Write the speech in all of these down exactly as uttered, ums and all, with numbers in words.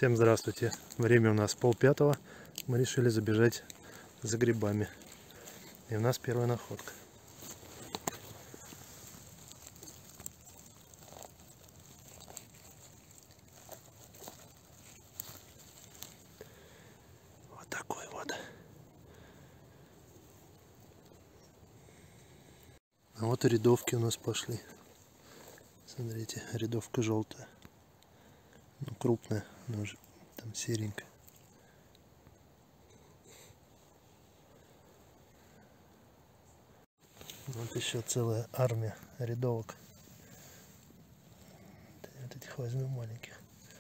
Всем здравствуйте. Время у нас полпятого. Мы решили забежать за грибами. И у нас первая находка. Вот такой вот. А вот и рядовки у нас пошли. Смотрите, рядовка желтая. Ну, крупная, но уже там серенькая. Вот еще целая армия рядовок. Вот этих возьмем маленьких.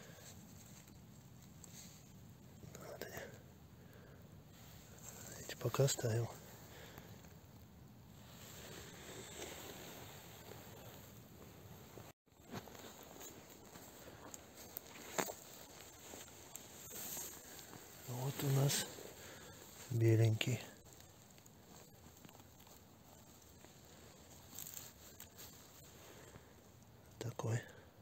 Вот они. Эти пока ставим. Вот у нас беленький. Такой.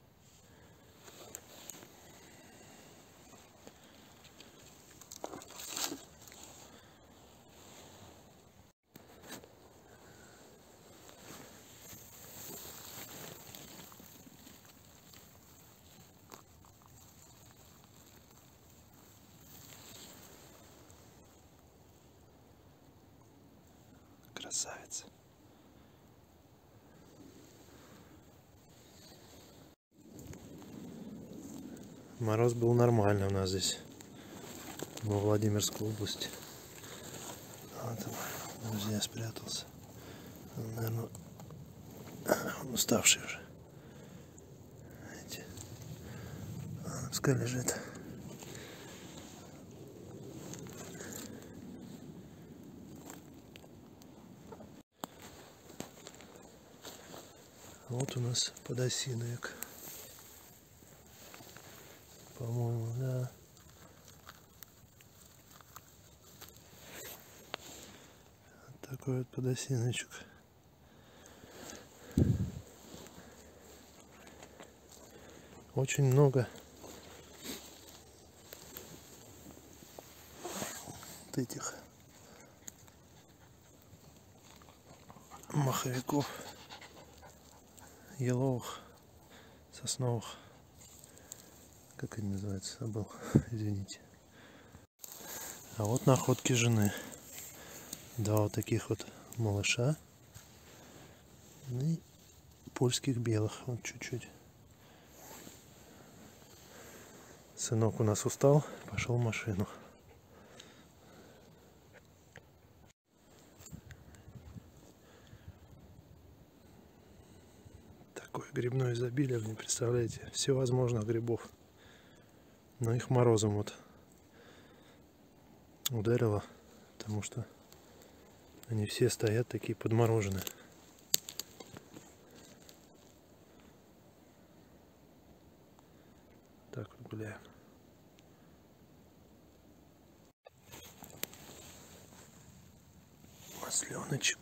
Красавица. Мороз был нормальный у нас здесь, во Владимирской области. Вот он, друзья, спрятался. Он, наверное, он уставший уже. Видите? Он пускай лежит. Вот у нас подосиновик. По-моему, да. Вот такой вот подосиновичек. Очень много вот этих маховиков, еловых, сосновых. Как они называются, забыл, извините. А вот находки жены. Два вот таких вот малыша и польских белых, вот чуть-чуть. Сынок у нас устал, пошел в машину. Такое грибное изобилие, вы не представляете, всевозможных грибов. Но их морозом вот ударило, потому что они все стоят такие подмороженные. Так вот гуляем. Масленочек.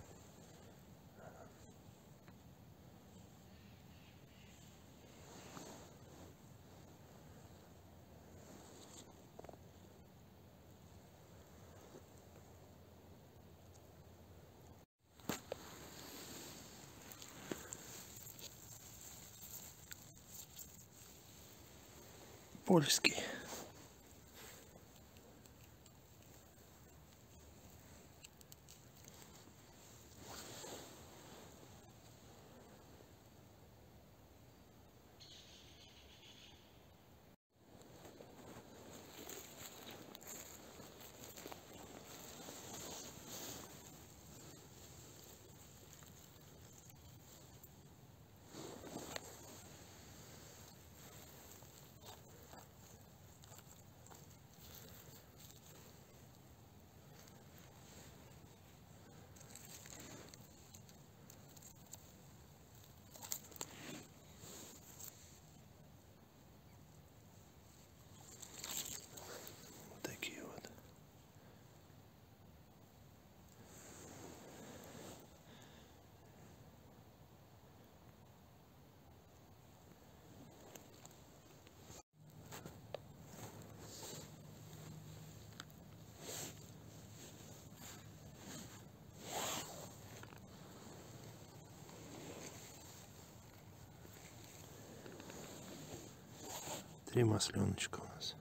Польский. Пошли масленочка у нас.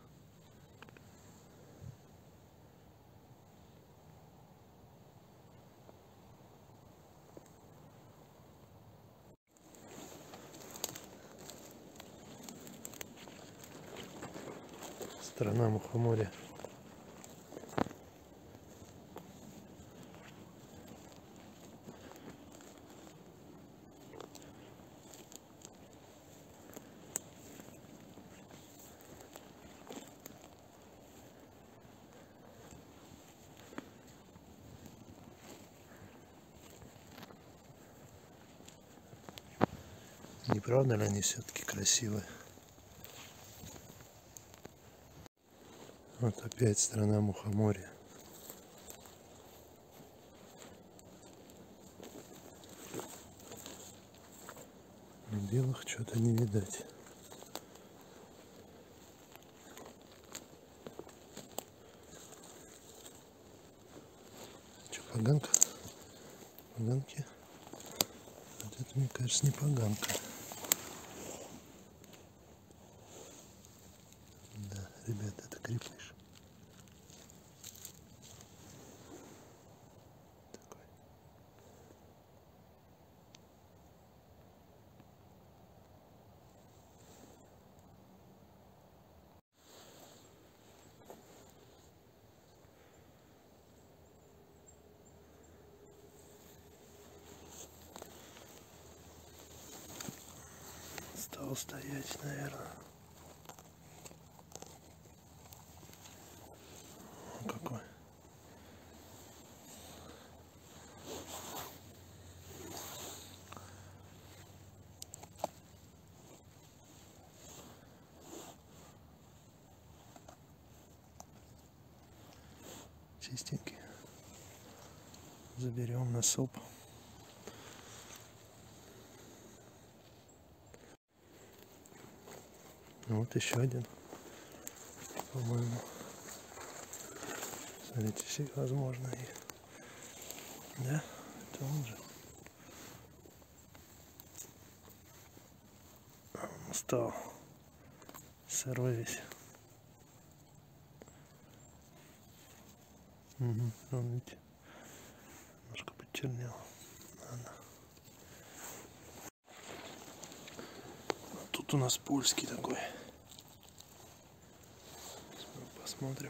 Страна мухоморья. Не правда ли они все-таки красивые? Вот опять страна мухоморья. Белых что-то не видать. Что, поганка? Поганки? Вот это, мне кажется, не поганка. Да, ребята, это крепыш. Такой. Стал стоять, наверное. Какой. Чистенький. Заберем на суп. Вот еще один, по-моему. Смотрите, все возможно. И... Да, это он же. Он стал сырой весь. Угу, он, видите, немножко почернел. Ладно. Тут у нас польский такой. Посмотрим.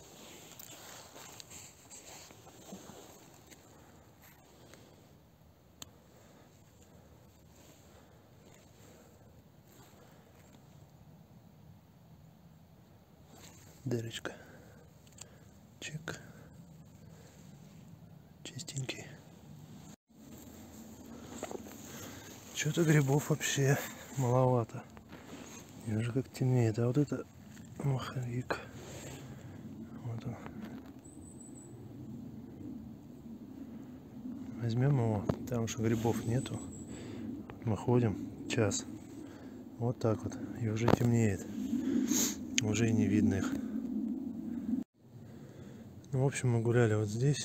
Дырочка. Чик. Чистенький. Что-то грибов вообще маловато. И уже как темнеет. А вот это маховик. Вот он. Возьмем его. Там что грибов нету. Мы ходим час. Вот так вот. И уже темнеет. Уже и не видно их. Ну, в общем, мы гуляли вот здесь.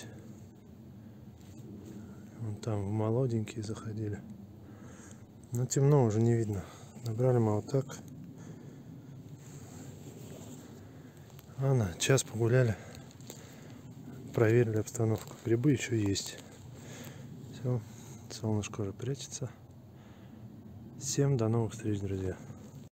Вон там в молоденькие заходили. Но темно, уже не видно. Набрали мы вот так. Ладно, час погуляли. Проверили обстановку. Грибы еще есть. Все, солнышко уже прячется. Всем до новых встреч, друзья.